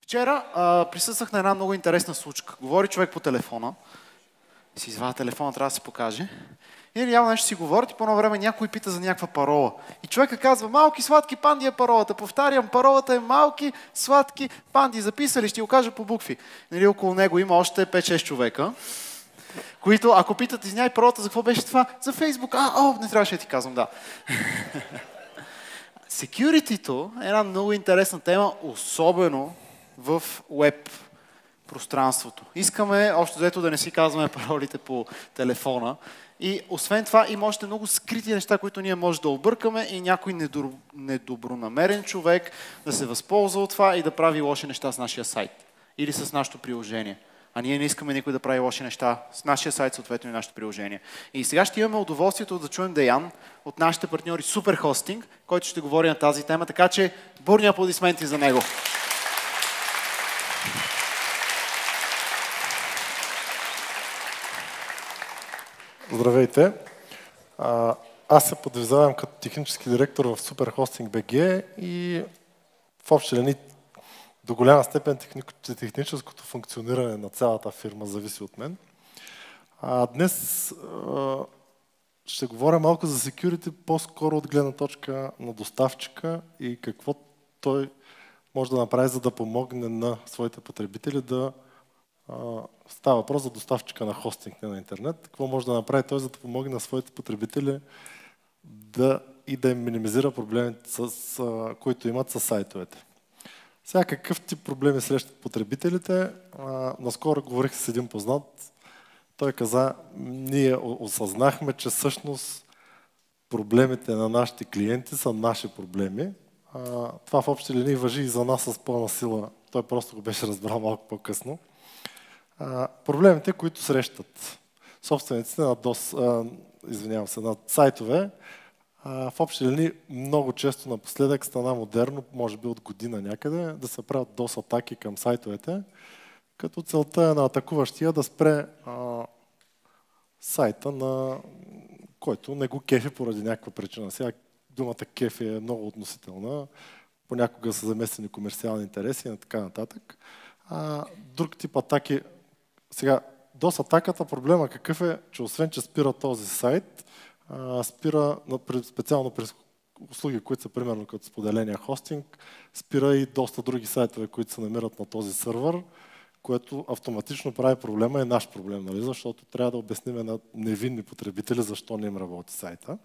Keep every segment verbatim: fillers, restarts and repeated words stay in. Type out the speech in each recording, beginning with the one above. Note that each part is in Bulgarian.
Вчера а, присъствах на една много интересна случка. Говори човек по телефона, си извада телефона, трябва да се покаже. И явно нещо си говорят и по едно време някой пита за някаква парола. И човека казва, малки сладки панди е паролата. Повтарям, паролата е малки сладки панди. Записали, ще го кажа по букви. Нали, около него има още пет-шест човека, които, ако питат, извиняй, паролата за какво беше това? За Фейсбук. А, о, не трябваше да ти казвам, да. Security-то е една много интересна тема, особено в веб пространството. Искаме, общо взето, да не си казваме паролите по телефона. И освен това има още много скрити неща, които ние може да объркаме и някой недор... недобронамерен човек да се възползва от това и да прави лоши неща с нашия сайт или с нашето приложение. А ние не искаме никой да прави лоши неща с нашия сайт, съответно и нашето приложение. И сега ще имаме удоволствието да чуем Деян от нашите партньори Superhosting, който ще говори на тази тема, така че бурни аплодисменти за него. Здравейте! Аз се подвизавам като технически директор в Superhosting би джи и в общи линии до голяма степен техническото функциониране на цялата фирма зависи от мен. А днес а, ще говоря малко за security, по-скоро от гледна точка на доставчика и какво той може да направи, за да помогне на своите потребители да а, става въпрос за доставчика на хостинг, не на интернет. Какво може да направи той, за да помогне на своите потребители да, и да им минимизира проблемите, с, а, които имат с сайтовете. Сега какъв тип проблеми срещат потребителите? А, наскоро говорих с един познат. Той каза, ние осъзнахме, че всъщност проблемите на нашите клиенти са наши проблеми. А, това в общи линии важи и за нас с пълна сила. Той просто го беше разбрал малко по-късно. А, проблемите, които срещат собствениците на, дос, а, извинявам се, на сайтове, а, в общи линии много често напоследък стана модерно, може би от година някъде, да се правят дос атаки към сайтовете, като целта е на атакуващия да спре а, сайта, на който не го кефи поради някаква причина. Сега думата кефи е много относителна, понякога са заместени комерциални интереси и така нататък. А, друг тип атаки, сега дос атаката, проблема какъв е, че освен, че спира този сайт, а, спира специално през услуги, които са примерно като споделения хостинг, спира и доста други сайтове, които се намират на този сървър, което автоматично прави проблема, е наш проблем, нали? Защото трябва да обясним на невинни потребители защо не им работи сайта.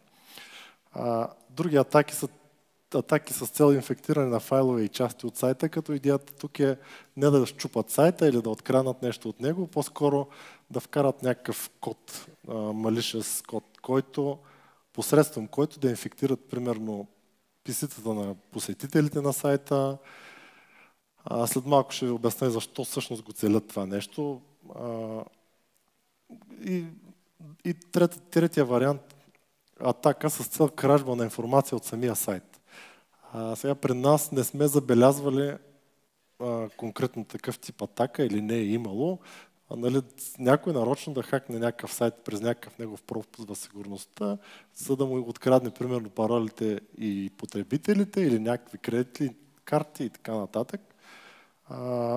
А, други атаки са атаки с цел инфектиране на файлове и части от сайта, като идеята тук е не да щупат сайта или да откранат нещо от него, по-скоро да вкарат някакъв код, malicious код, който посредством който да инфектират примерно пи си-тата на посетителите на сайта. А, след малко ще ви обясня защо всъщност го целят това нещо. А, и и трет, третия вариант, атака с цел кражба на информация от самия сайт. А, сега при нас не сме забелязвали а, конкретно такъв тип атака или не е имало. А, нали, някой нарочно да хакне някакъв сайт през някакъв негов пропуск в сигурността, за да му открадне примерно паролите и потребителите или някакви кредитни карти и така нататък. А,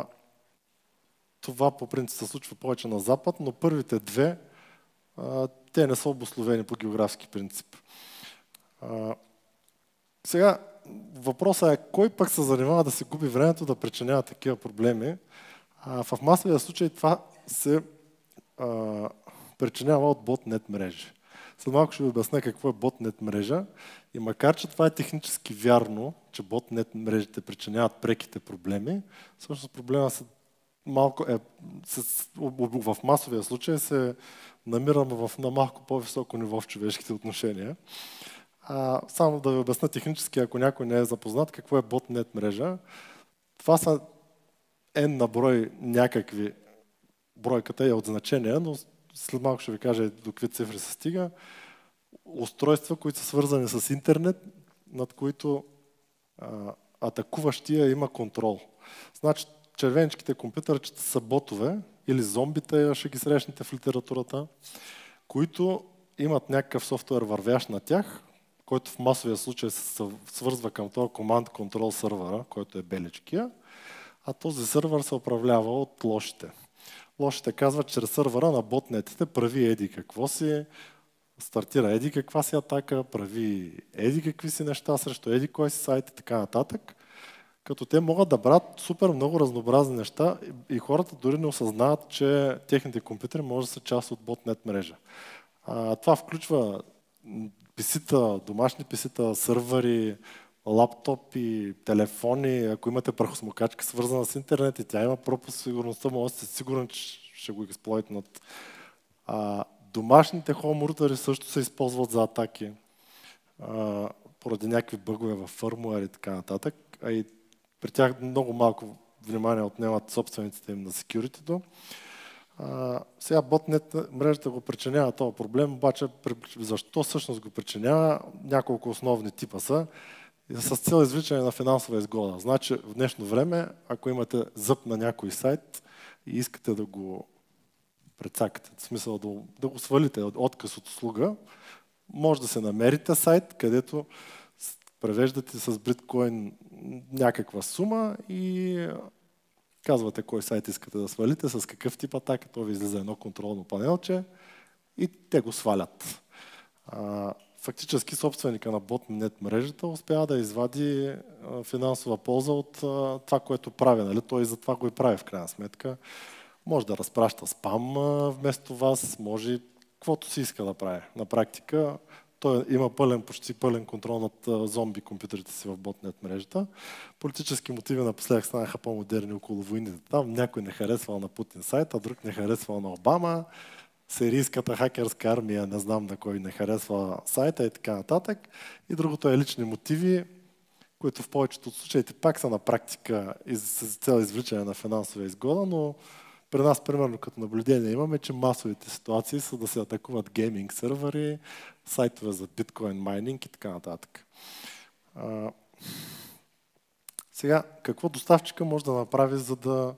това по принцип се случва повече на запад, но първите две а, те не са обусловени по географски принцип. А, сега въпросът е кой пък се занимава да се губи времето да причинява такива проблеми. А, в масовия случай това се а, причинява от ботнет мрежи. След малко ще ви обясня какво е ботнет мрежа. И макар, че това е технически вярно, че ботнет мрежите причиняват преките проблеми, всъщност проблема се малко е, с, в масовия случай се намираме в, на малко по-високо ниво в човешките отношения. А, само да ви обясня технически, ако някой не е запознат, какво е ботнет мрежа. Това са N на брой някакви, бройката е от значение, но след малко ще ви кажа до какви цифри се стига. Устройства, които са свързани с интернет, над които а, атакуващия има контрол. Значи червеничките компютърчета са ботове или зомбите, ще ги срещнете в литературата, които имат някакъв софтуер вървящ на тях, който в масовия случай се свързва към този команд контрол сървъра, който е беличкия, а този сървър се управлява от лошите. Лошите казват, чрез сървъра на ботнетите прави еди какво си, стартира еди каква си атака, прави еди какви си неща срещу еди кой си сайт и така нататък. Като те могат да брат супер много разнообразни неща и хората дори не осъзнават, че техните компютри може да са част от ботнет мрежа. А, това включва писита, домашни писита, сървъри, лаптопи, телефони. Ако имате прахосмокачка свързана с интернет и тя има пропуск в сигурността, може да сте сигурен, че ще го експлойтнат. А, домашните хоум-рутери също се използват за атаки а, поради някакви бъгове във фърмуер и така нататък. А и при тях много малко внимание отнемат собствениците им на секюритито. Uh, сега ботнет мрежата го причинява този проблем, обаче защо всъщност го причинява? Няколко основни типа са с цел извличане на финансова изгода. Значи в днешно време, ако имате зъб на някой сайт и искате да го прецакате, в смисъл да, да го свалите от отказ от услуга, може да се намерите сайт, където превеждате с биткоин някаква сума и казвате кой сайт искате да свалите, с какъв тип атака, то ви излиза едно контролно панелче и те го свалят. А, фактически собственика на ботнет мрежата успява да извади а, финансова полза от а, това, което прави. Нали? Той и за това го и прави в крайна сметка. Може да разпраща спам а, вместо вас, може каквото си иска да прави. На практика той има пълен, почти пълен контрол над а, зомби компютрите си в ботнет мрежата. Политически мотиви напоследък станаха по-модерни около войните. Там някой не харесвал на Путин сайт, а друг не харесвал на Обама. Сирийската хакерска армия, не знам на кой не харесва сайта и така нататък. И другото е лични мотиви, които в повечето от случаите пак са на практика с цел извличане на финансова изгода, но при нас, примерно, като наблюдение имаме, че масовите ситуации са да се атакуват гейминг сървъри, сайтове за биткоин майнинг и така нататък. А, сега, какво доставчика може да направи, за да,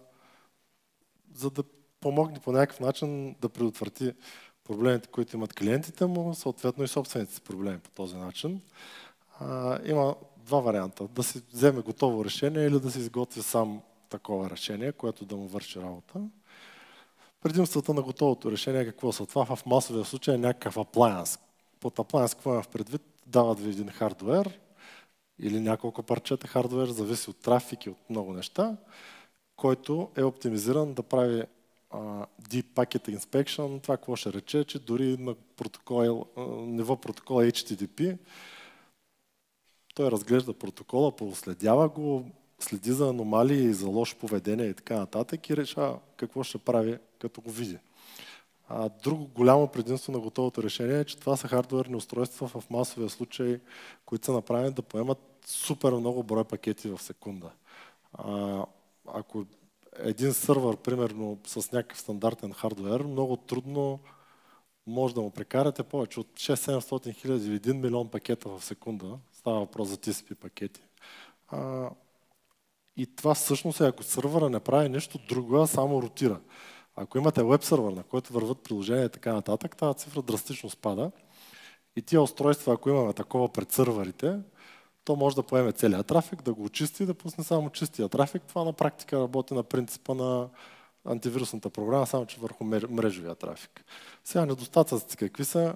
за да помогне по някакъв начин да предотврати проблемите, които имат клиентите му, съответно и собствените си проблеми по този начин? А, има два варианта. Да си вземе готово решение или да си изготви сам такова решение, което да му върши работа. Предимствата на готовото решение какво са? Това в масовия случай е някакъв аплаянс. Под аплаянс какво има в предвид? Дават ви един хардуер или няколко парчета хардуер, зависи от трафик и от много неща, който е оптимизиран да прави uh, Deep Packet Inspection. Това какво ще рече, че дори на протокол, uh, ниво протокола Ейч Ти Ти Пи той разглежда протокола, проследява го, следи за аномалии, за лошо поведение и така нататък и решава какво ще прави, като го види. А, друго голямо предимство на готовото решение е, че това са хардуерни устройства в масовия случай, които са направени да поемат супер много брой пакети в секунда. А, ако един сървър, примерно, с някакъв стандартен хардуер, много трудно може да му прекарате повече от шест-седемстотин хиляди или един милион пакета в секунда. Става въпрос за Ти Си Пи пакети. А, и това всъщност е, ако сървъра не прави нещо друго, а само ротира. Ако имате веб сървър, на който върват приложения и така нататък, тази цифра драстично спада. И тия устройства, ако имаме такова пред сървърите, то може да поеме целият трафик, да го очисти и да пусне само чистия трафик. Това на практика работи на принципа на антивирусната програма, само че върху мрежовия трафик. Сега недостатъците какви са?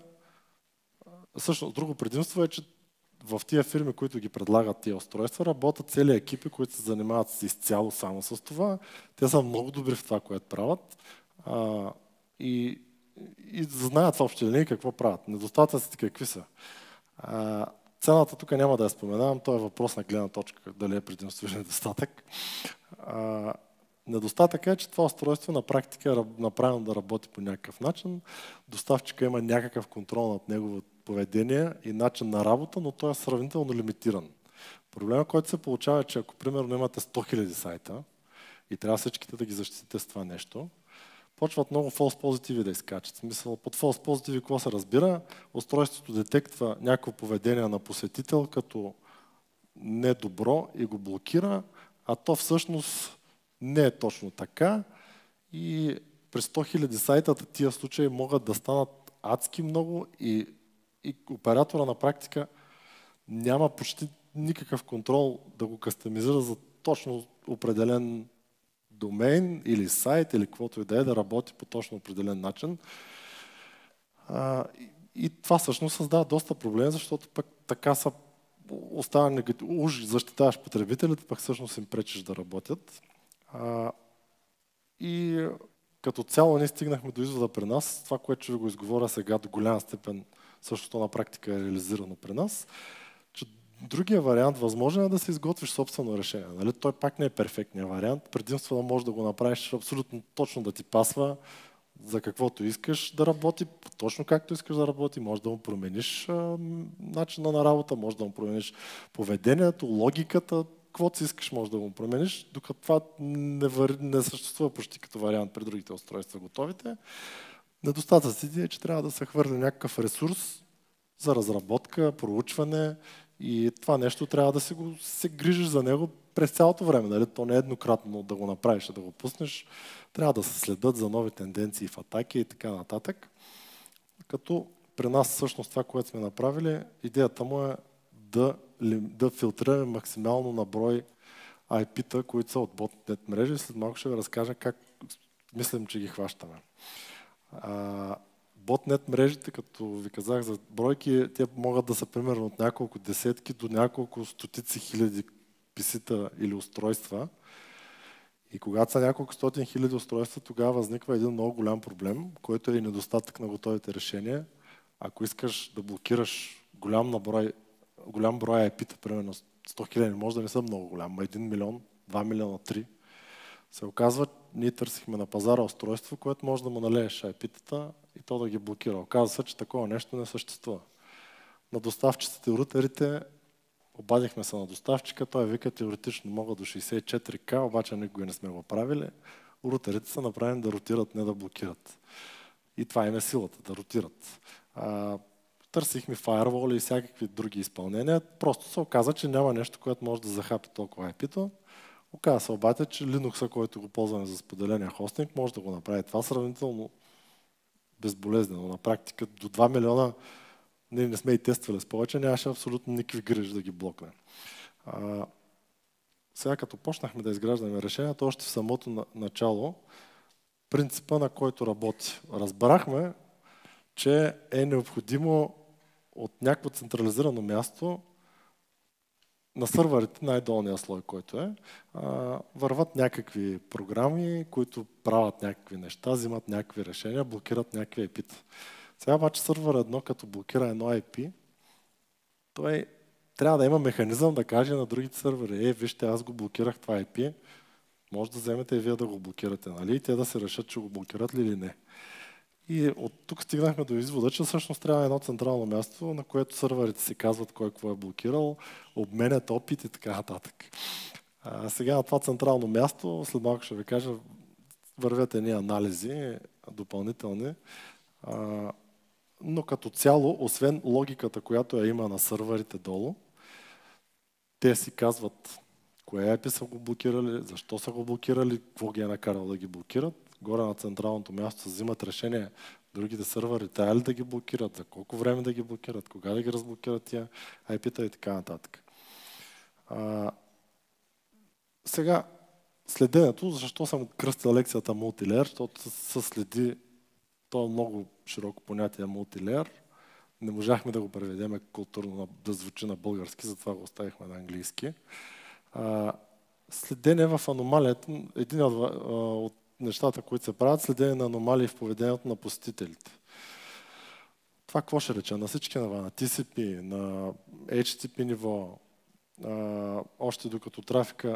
Всъщност, друго предимство е, че в тия фирми, които ги предлагат тия устройства, работят цели екипи, които се занимават изцяло само с това. Те са много добри в това, което правят а, и, и знаят в общи линии какво правят. Недостатъците какви са? А, цената тук няма да я споменавам, то е въпрос на гледна точка, дали е предимство или недостатък. А, недостатък е, че това устройство на практика е направено да работи по някакъв начин. Доставчика има някакъв контрол над неговото поведение и начин на работа, но той е сравнително лимитиран. Проблемът, който се получава е, че ако примерно имате сто хиляди сайта и трябва всичките да ги защитите с това нещо, почват много false позитиви да изкачат. В смисъл, под false позитиви какво се разбира? Устройството детектва някакво поведение на посетител като недобро и го блокира, а то всъщност не е точно така и при сто хиляди сайтата тия случаи могат да станат адски много и И оператора на практика няма почти никакъв контрол да го кастомизира за точно определен домейн или сайт или каквото и да е да работи по точно определен начин. А, и, и това всъщност създава доста проблеми, защото пък така са остава негатив, уж защитаваш потребителите, пък всъщност им пречиш да работят. А, и като цяло ние стигнахме до извода при нас, това, което ще ви го изговоря сега до голяма степен, същото на практика е реализирано при нас, че другия вариант възможен е да си изготвиш собствено решение. Нали? Той пак не е перфектният вариант. Предимство да можеш да го направиш абсолютно точно да ти пасва, за каквото искаш да работи, точно както искаш да работи, може да му промениш а, начина на работа, може да му промениш поведението, логиката, каквото си искаш може да го промениш, докато това не, вър... не съществува почти като вариант при другите устройства готовите. Недостатъците е, че трябва да се хвърли някакъв ресурс за разработка, проучване и това нещо трябва да си го, се грижиш за него през цялото време. Нали? То не е еднократно да го направиш, да го пуснеш. Трябва да се следят за нови тенденции в атаки и така нататък. Като при нас всъщност това, което сме направили, идеята му е да, да филтрираме максимално на брой ай пи-та, които са от ботнет мрежи. След малко ще ви разкажа как мислим, че ги хващаме. А, ботнет мрежите, като ви казах за бройки, те могат да са примерно от няколко десетки до няколко стотици хиляди писита или устройства. И когато са няколко стотин хиляди устройства, тогава възниква един много голям проблем, който е и недостатък на готовите решения. Ако искаш да блокираш голям, наброй, голям брой ай пи-та, примерно сто хиляди, може да не са много голям, но един милион, два милиона, три, се оказва, ние търсихме на пазара устройство, което може да му налееш ай пи-тата и то да ги блокира. Оказва се, че такова нещо не съществува. На доставчиците и рутерите обадихме се на доставчика, той вика теоретично мога до шейсет и четири К, обаче никога не сме го правили. Рутерите са направени да ротират, не да блокират. И това им е силата, да ротират. А, търсихме фаерволи и всякакви други изпълнения. Просто се оказа, че няма нещо, което може да захапи толкова ай пи-то. Оказа се обаче, че Linux, който го ползваме за споделения хостинг, може да го направи това сравнително безболезнено. На практика до два милиона ние не сме и тествали с повече, нямаше абсолютно никакви грижи да ги блокне. А, сега като почнахме да изграждаме решението, още в самото начало, принципа на който работи. Разбрахме, че е необходимо от някакво централизирано място на сървърите, най-долния слой, който е, а, върват някакви програми, които правят някакви неща, взимат някакви решения, блокират някакви ай пи-та. Сега обаче сървър едно, като блокира едно ай пи, той трябва да има механизъм да каже на другите сървъри: е, вижте, аз го блокирах това ай пи, може да вземете и вие да го блокирате, нали? И те да се решат, че го блокират ли или не. И от тук стигнахме до извода, че всъщност трябва едно централно място, на което сървърите си казват кой какво е блокирал, обменят опит и така нататък. А сега на това централно място, след малко ще ви кажа, вървят едни анализи допълнителни, а, но като цяло, освен логиката, която я има на сървърите долу, те си казват кое ай пи са го блокирали, защо са го блокирали, какво ги е накарало да ги блокират. Горе на централното място се взимат решение другите сървъри трябва ли да ги блокират, за колко време да ги блокират, кога да ги разблокират тия ай пи-та и така нататък. А, сега, следенето, защо съм кръстил лекцията мултилеер, защото се следи, то е много широко понятие мултилеер. Не можахме да го преведем културно да звучи на български, затова го оставихме на английски. А, следене в аномалията, един от, от нещата, които се правят, следене на аномалии в поведението на посетителите. Това какво ще рече? На всички нива, на ти си пи, на ейч ти ти пи ниво, а, още докато трафика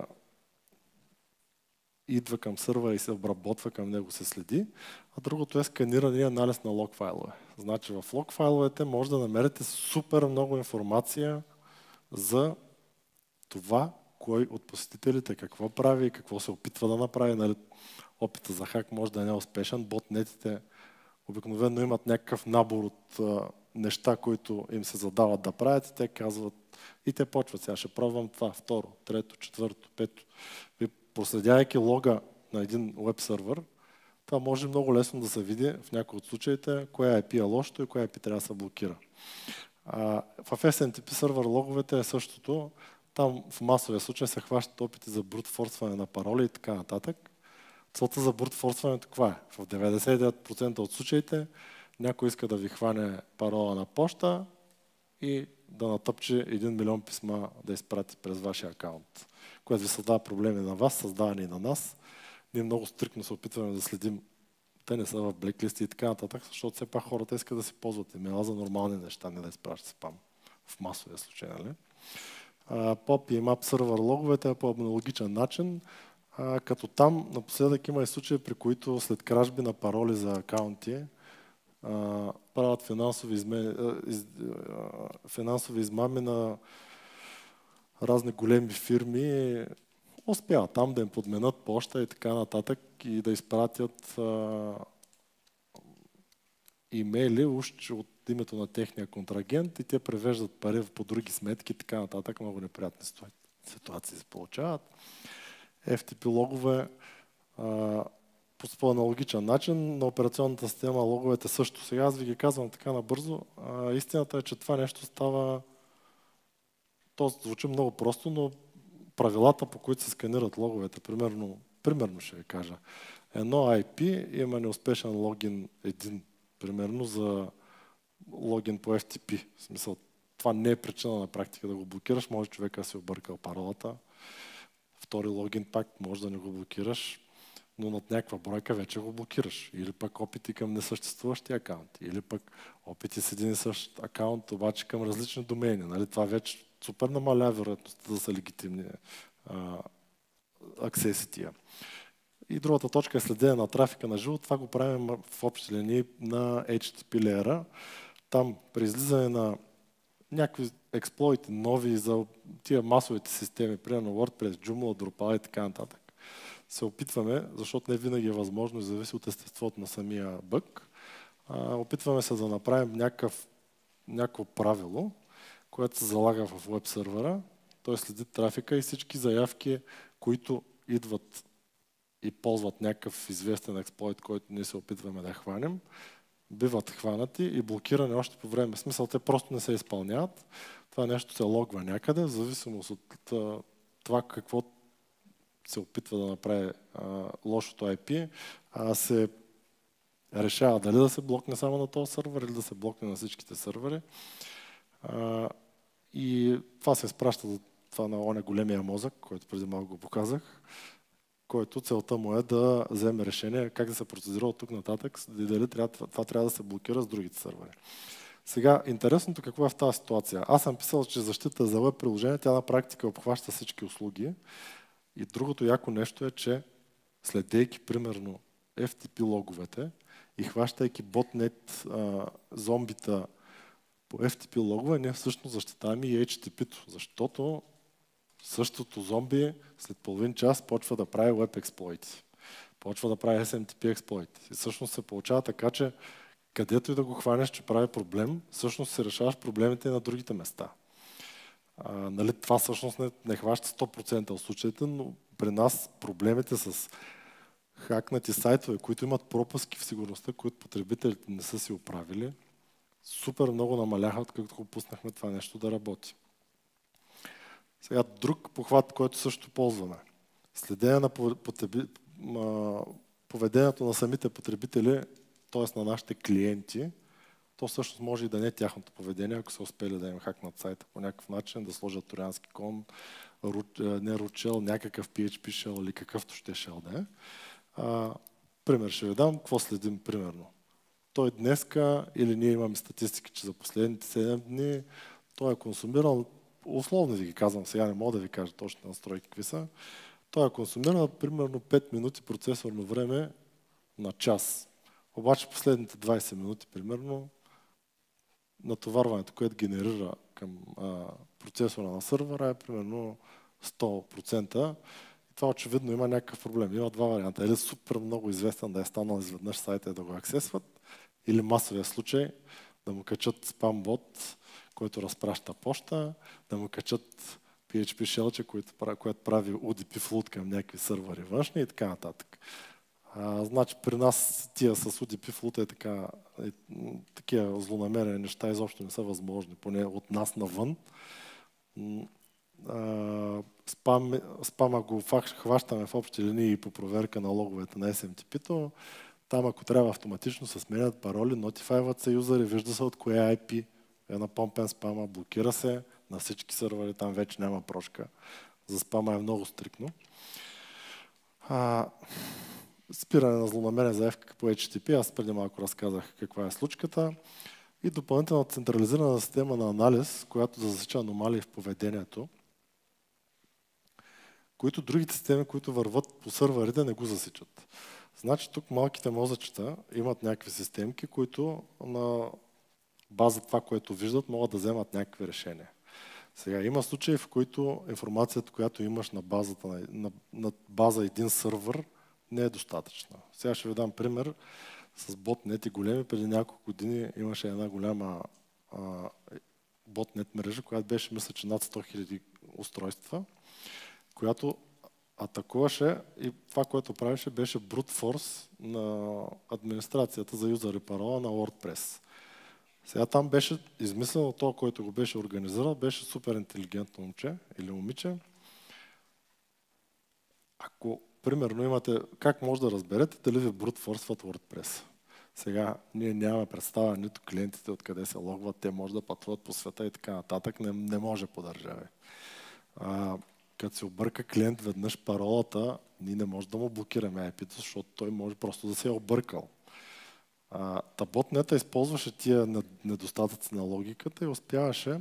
идва към сървъра и се обработва, към него се следи, а другото е сканиране и анализ на лог файлове. Значи в лог файловете може да намерите супер много информация за това, кой от посетителите какво прави и какво се опитва да направи. Нали, опита за хак може да не е успешен. Ботнетите обикновено имат някакъв набор от а, неща, които им се задават да правят и те казват, и те почват: сега ще пробвам това, второ, трето, четвърто, пето. Ви проследявайки лога на един веб сървър, това може много лесно да се види в някои от случаите кое ай пи е лошото и кое ай пи трябва да се блокира. А, в ес ем ти пи сървър логовете е същото. Там в масовия случай се хващат опити за брутфорсване на пароли и така нататък. Целта за брутфорсването каква е? В деветдесет и девет процента от случаите някой иска да ви хване парола на поща и да натъпче един милион писма да изпрати през вашия акаунт, което ви създава проблеми на вас, създавани и на нас. Ние много стриктно се опитваме да следим те не са в блеклисти и така нататък, защото все пак хората искат да си ползват имейла за нормални неща, не да изпращат спам в масовия случай. Нали? Поп и Map сервер логовете е по аналогичен начин, а, като там напоследък има и случаи, при които след кражби на пароли за акаунти а, правят финансови, изме... из... финансови измами на разни големи фирми, успяват там да им подменят поща и така нататък и да изпратят а, имейли уж от името на техния контрагент и те превеждат пари по други сметки и така нататък. Много неприятни ситуации се получават. еф ти пи логове а, по аналогичен начин. На операционната система логовете също. Сега аз ви ги казвам така набързо. А, истината е, че това нещо става... То звучи много просто, но правилата, по които се сканират логовете, примерно, примерно ще ви кажа, едно ай пи има неуспешен логин един, примерно за логин по еф ти пи. В смисъл, това не е причина на практика да го блокираш, може човека да си объркал паролата. Втори логин пак може да не го блокираш, но над някаква бройка вече го блокираш. Или пък опити към несъществуващи акаунти, или пък опити с един и същ акаунт, обаче към различни домейни. Нали? Това вече супер намаля вероятността да са легитимни а, аксеси тия. И другата точка е следение на трафика на живо. Това го правим в общи линии на ейч ти ти пи леера. Там при излизане на някакви експлойти нови за тия масовите системи, примерно WordPress, Joomla, Drupal и така нататък, се опитваме, защото не винаги е възможно и зависи от естеството на самия бъг, а, опитваме се да направим някакъв, някакво правило, което се залага в веб сервера, той следи трафика и всички заявки, които идват и ползват някакъв известен експлойт, който ние се опитваме да хванем, биват хванати и блокирани още по време. В смисъл, те просто не се изпълняват. Това нещо се логва някъде, в зависимост от това какво се опитва да направи а, лошото ай пи, а се решава дали да се блокне само на този сървър или да се блокне на всичките сървъри. А, и това се изпраща за това на оня големия мозък, който преди малко го показах, който целта му е да вземе решение как да се процедира от тук нататък и дали трябва, това трябва да се блокира с другите сървъри. Сега, интересното какво е в тази ситуация. Аз съм писал, че защита за веб приложение, тя на практика обхваща всички услуги. И другото яко нещо е, че следейки примерно еф ти пи логовете и хващайки ботнет а, зомбита по еф ти пи логове, ние всъщност защитаваме и ейч ти ти пи-то, защото същото зомби след половин час почва да прави веб експлойти, почва да прави ес ем ти пи експлойти. И всъщност се получава така, че където и да го хванеш, че прави проблем, всъщност се решаваш проблемите и на другите места. А, нали, това всъщност не, не хваща сто процента от случаите, но при нас проблемите с хакнати сайтове, които имат пропуски в сигурността, които потребителите не са си оправили, супер много намаляха, откакто го пуснахме това нещо да работи. Сега друг похват, който също ползваме. Следение на поведението на самите потребители, т.е. на нашите клиенти, то всъщност може и да не е тяхното поведение, ако са успели да им хакнат сайта по някакъв начин, да сложат троянски кон, не root shell, някакъв пи ейч пи shell или какъвто ще shell да е. А, пример ще ви дам, какво следим примерно. Той днеска, или ние имаме статистики, че за последните седем дни той е консумирал, условно ви ги казвам, сега не мога да ви кажа точно настройки какви са, той е консумирал примерно пет минути процесорно време на час. Обаче последните двайсет минути примерно натоварването, което генерира към а, процесора на сървъра е примерно сто процента. И това очевидно има някакъв проблем. Има два варианта. Или супер много известен да е станал изведнъж сайта и да го аксесват, или масовия случай да му качат спам-бот, който разпраща поща, да му качат пи ейч пи шелче, което прави ю ди пи флут към някакви сървъри външни и така нататък. А, значи при нас тия с ю ди пи флут е така, е, такива злонамерени неща изобщо не са възможни, поне от нас навън. а, спам, спама го хващаме в общи линии по проверка на логовете на Ес Ем Ти Пи-то. Там ако трябва автоматично се сменят пароли, нотифайват се юзери, вижда се от кое Ай Пи е напомпен спама, блокира се на всички сървъри, там вече няма прошка. За спама е много стрикно. А, спиране на злонамерен заявка по Ейч Ти Ти Пи, аз преди малко разказах каква е случката. И допълнителна централизирана система на анализ, която да засича аномалии в поведението, които другите системи, които върват по сървърите, не го засичат. Значи тук малките мозъчета имат някакви системки, които на база това, което виждат, могат да вземат някакви решения. Сега има случаи, в които информацията, която имаш на, базата, на, на, на база един сървър, не е достатъчна. Сега ще ви дам пример с ботнети големи. Преди няколко години имаше една голяма а, ботнет мрежа, която беше, мисля, че над сто хиляди устройства, която атакуваше и това, което правеше, беше brute force на администрацията за юзър и парола на WordPress. Сега там беше измислено това, който го беше организирал, беше супер интелигентно момче или момиче. Ако, примерно, имате, как може да разберете дали ви brute force-ват WordPress? Сега ние нямаме представа нито клиентите откъде се логват, те може да пътуват по света и така нататък, не, не може по държави. А, като се обърка клиент веднъж паролата, ние не може да му блокираме Ай Пи-то, защото той може просто да се е объркал. А, та ботнета използваше тия недостатъци на логиката и успяваше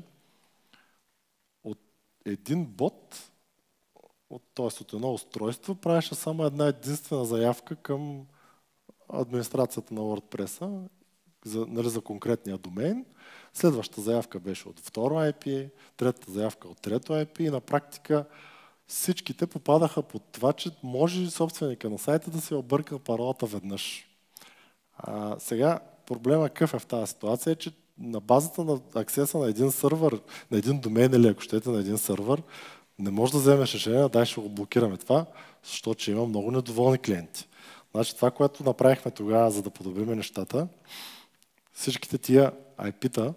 от един бот, от, т.е. от едно устройство, правеше само една единствена заявка към администрацията на WordPress-а за, нали, за конкретния домейн. Следващата заявка беше от второ Ай Пи, третата заявка от трето Ай Пи и на практика всичките попадаха под това, че може собственика на сайта да се обърка паролата веднъж. А, сега проблема какъв е в тази ситуация е, че на базата на аксеса на един сървър, на един домен или ако щете на един сървър, не може да вземеш решение, дай ще го блокираме това, защото има много недоволни клиенти. Значи това, което направихме тогава, за да подобрим нещата, всичките тия Ай Пи-та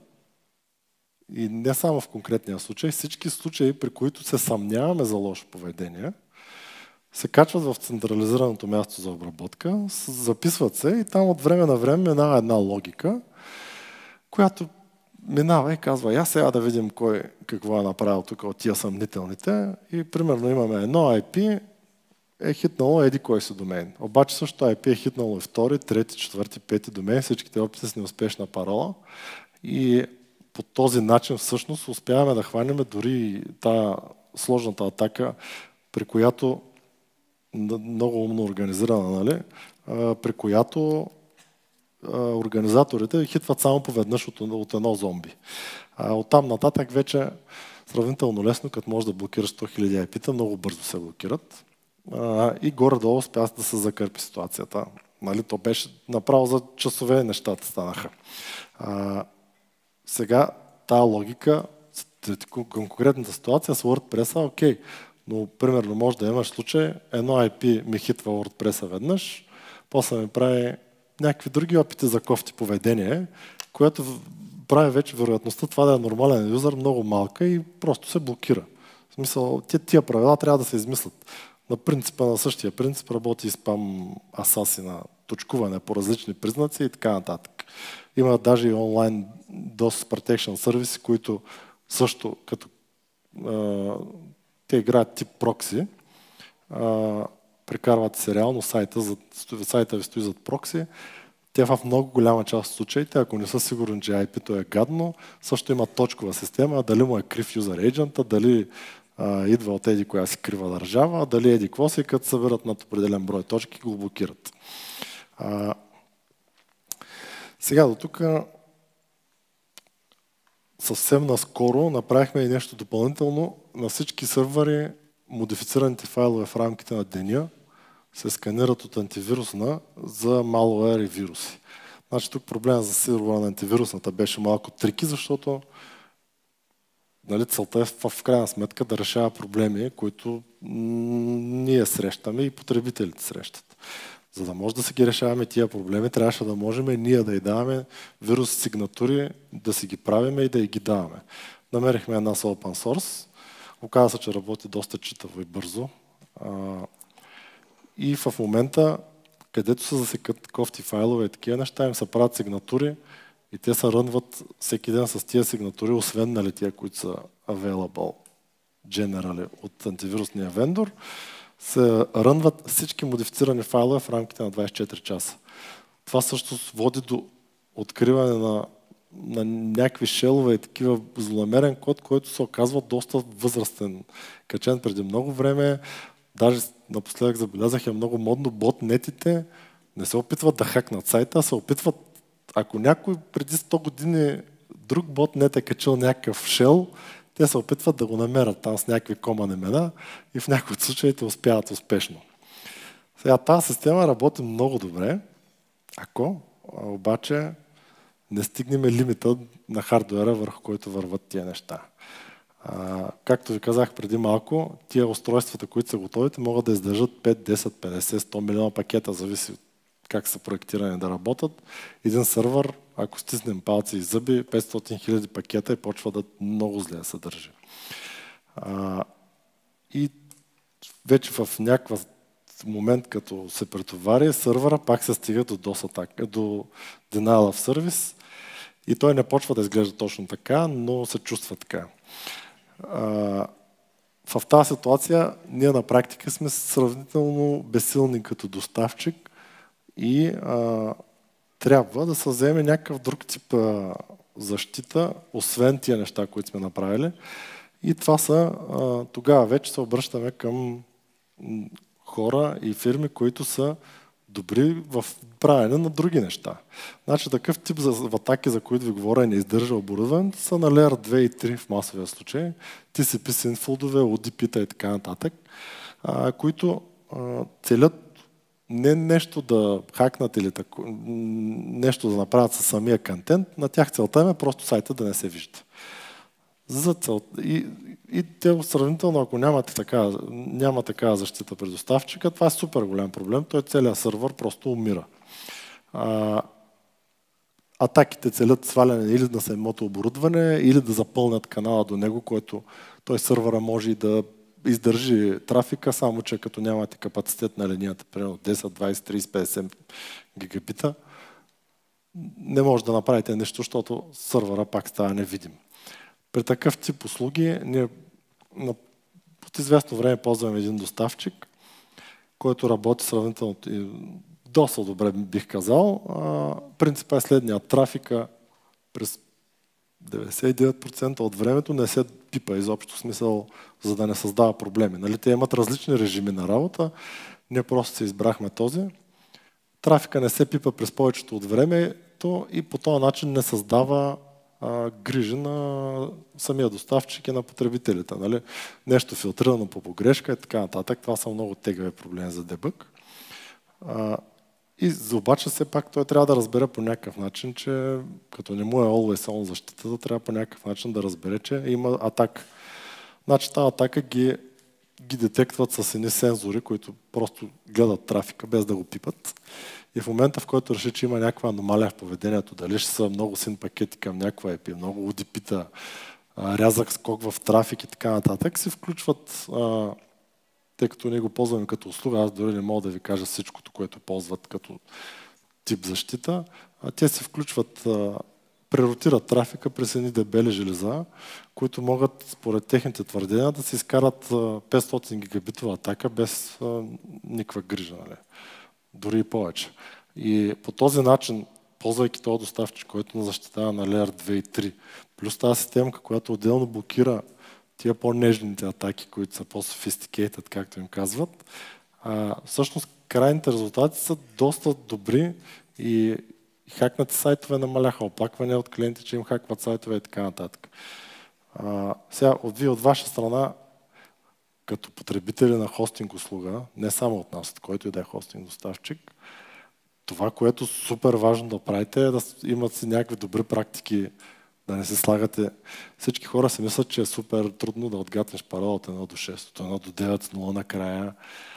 и не само в конкретния случай, всички случаи, при които се съмняваме за лошо поведение, се качват в централизираното място за обработка, записват се и там от време на време минава една логика, която минава и казва, я сега да видим кой какво е направил тук от тия съмнителните и примерно имаме едно Ай Пи, е хитнало еди кой си домен. Обаче също Ай Пи е хитнало и втори, трети, четвърти, пети домен, всичките опити с неуспешна парола и по този начин всъщност успяваме да хванем дори тази сложната атака, при която много умно организирана, нали? При която организаторите хитват само поведнъж от, от едно зомби. Оттам нататък вече сравнително лесно, като може да блокираш сто хиляди Ай Пи-та, много бързо се блокират. И горе-долу успя да се закърпи ситуацията. Нали? То беше направо за часове нещата станаха. А, сега тази логика, конкретната ситуация с WordPress-а, окей, но примерно може да имаш случай, едно Ай Пи ми хитва WordPress-а веднъж, после ми прави някакви други опити за кофти поведение, което прави вече вероятността това да е нормален юзър много малка и просто се блокира. В смисъл, тия, тия правила трябва да се измислят. На принципа, на същия принцип работи и спам асаси на точкуване по различни признаци и така нататък. Има даже и онлайн DOS Protection сервиси, които също като а, те играят тип прокси, а, прекарват се реално сайта, зад, сайта ви стои зад прокси. Те в много голяма част от случаите, ако не са сигурни, че Ай Пи-то е гадно, също има точкова система, дали му е крив юзър агента, дали а, идва от еди коя си крива държава, дали еди какво си, като събират над определен брой точки, го блокират. А, сега до тук съвсем наскоро направихме и нещо допълнително. На всички сървъри модифицираните файлове в рамките на деня се сканират от антивирусна за malware и вируси. Значи тук проблема за сигурна на антивирусната беше малко трики, защото нали, целта е в, в крайна сметка да решава проблеми, които ние срещаме и потребителите срещат. За да може да си ги решаваме тия проблеми, трябваше да можем и ние да й даваме вирус сигнатури, да си ги правиме и да й ги даваме. Намерихме една с open source, Оказва се, че работи доста читаво и бързо. А, и в момента, където се засекат кофти файлове и такива неща, им се правят сигнатури и те се рънват всеки ден с тия сигнатури, освен нали, тия, които са available generally от антивирусния вендор, се рънват всички модифицирани файлове в рамките на двайсет и четири часа. Това също води до откриване на, на някакви шелове и такива злонамерен код, който се оказва доста възрастен, качен преди много време. Даже напоследък забелязах е много модно, ботнетите не се опитват да хакнат сайта, а се опитват, ако някой преди сто години друг ботнет е качил някакъв шел, те се опитват да го намерят там с някакви коман имена и в някои от случаите успяват успешно. Сега тази система работи много добре, ако обаче не стигнем лимита на хардуера, върху който върват тия неща. А, както ви казах преди малко, тия устройствата, които са готовите, могат да издържат пет, десет, петдесет, сто милиона пакета, зависи как са проектирани да работят. Един сървър, ако стиснем палци и зъби, петстотин хиляди пакета и почва да много зле да се държи. А, и вече в някакъв момент, като се претовари, сървъра пак се стига до DOS атака, до Denial of Service и той не почва да изглежда точно така, но се чувства така. А, в тази ситуация ние на практика сме сравнително безсилни като доставчик и а, трябва да се вземе някакъв друг тип а, защита, освен тия неща, които сме направили. И това са, а, тогава вече се обръщаме към хора и фирми, които са добри в правене на други неща. Значи такъв тип за атаки, за които ви говоря, не издържа оборудване, са на Layer две и три в масовия случай, Ти Си Пи синфолдове, О Ди Пи-та и така нататък, а, които а, целят не нещо да хакнат или тако, нещо да направят със самия контент, на тях целта е просто сайта да не се вижда. За цел... и, и те сравнително, ако нямате така, няма такава защита при доставчика, това е супер голям проблем. Той целият сървър просто умира. А, атаките целят сваляне или на самото оборудване, или да запълнят канала до него, който той сървъра може и да издържи трафика, само че като нямате капацитет на линията, примерно десет, двайсет, трийсет, петдесет гигабита, не може да направите нещо, защото сървъра пак става невидим. При такъв тип услуги ние от известно време ползваме един доставчик, който работи сравнително доста добре, бих казал. Принципът е следния. Трафика през деветдесет и девет процента от времето не се пипа изобщо, смисъл, за да не създава проблеми. Нали? Те имат различни режими на работа. Ние просто се избрахме този. Трафика не се пипа през повечето от времето и по този начин не създава а, грижи на самия доставчик и на потребителите. Нали? Нещо филтрирано по погрешка и така нататък. Това са много тегави проблеми за дебъг. А, и обаче все пак той трябва да разбере по някакъв начин, че като не му е always on защитата, трябва по някакъв начин да разбере, че има атака. Значи тази атака ги, ги детектват с едни сензори, които просто гледат трафика без да го пипат. И в момента, в който реши, че има някаква аномалия в поведението, дали ще са много син пакети към някаква ай пи, много О Ди Пи-та, рязък скок в трафик и така нататък, се включват, а, тъй като ние го ползваме като услуга, аз дори не мога да ви кажа всичкото, което ползват като тип защита, а те се включват, а, преротират трафика през едни дебели железа, които могат, според техните твърдения, да се изкарат петстотин гигабитова атака без а, никаква грижа. Нали? Дори и повече. И по този начин, ползвайки този доставчик, който защитава на Layer две и три, плюс тази системка, която отделно блокира тия по-нежните атаки, които са по-sophisticated, както им казват, а, всъщност крайните резултати са доста добри и хакнати сайтове намаляха, оплаквания от клиенти, че им хакват сайтове и така нататък. А, сега, от вие от ваша страна, като потребители на хостинг услуга, не само от нас, от който и да е хостинг доставчик, това, което супер важно да правите, е да имат си някакви добри практики, да не се слагате. Всички хора си мислят, че е супер трудно да отгатнеш парола от едно до шест, от едно до девет, с нула накрая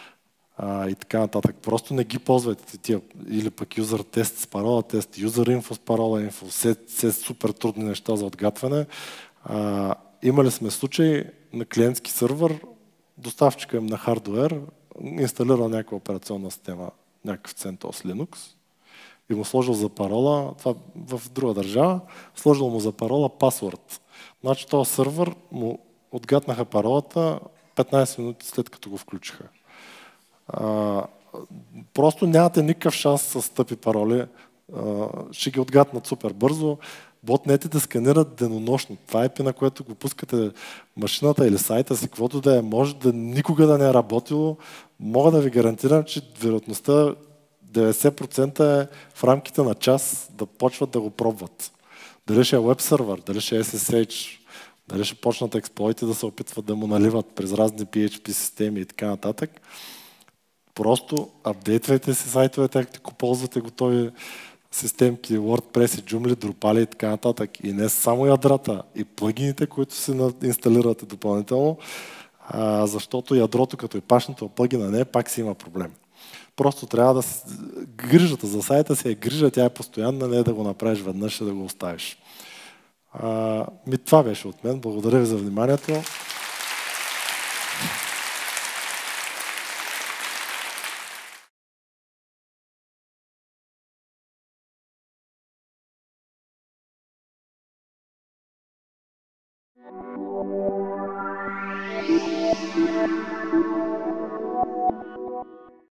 а, и така нататък. Просто не ги ползвайте тия, или пък юзър тест с парола тест, юзър инфо с парола инфо, все, все супер трудни неща за отгатване. А, имали сме случай на клиентски сървър, доставчика им на хардуер, инсталирал някаква операционна система, някакъв CentOS Linux и му сложил за парола, това в друга държава, сложил му за парола пасворд. Значи този сървър му отгатнаха паролата петнайсет минути след като го включиха. А, просто нямате никакъв шанс с тъпи пароли. А, ще ги отгатнат супер бързо. Ботнетите сканират денонощно. Това е пи, на което го пускате машината или сайта си, каквото да е, може да никога да не е работило. Мога да ви гарантирам, че вероятността деветдесет процента е в рамките на час да почват да го пробват. Дали ще е веб сервер, дали ще е ес ес ейч, дали ще почнат експлойти да се опитват да му наливат през разни пи ейч пи системи и така нататък. Просто апдейтвайте си сайтовете, ако ползвате готови системки, WordPress и Joomla, Drupal и така нататък. И не само ядрата, и плагините, които си инсталирате допълнително, а, защото ядрото като и пашното плагина не, пак си има проблем. Просто трябва да си... Грижата за сайта си е грижа, тя е постоянна, не е да го направиш веднъж и да го оставиш. А, ми това беше от мен. Благодаря ви за вниманието.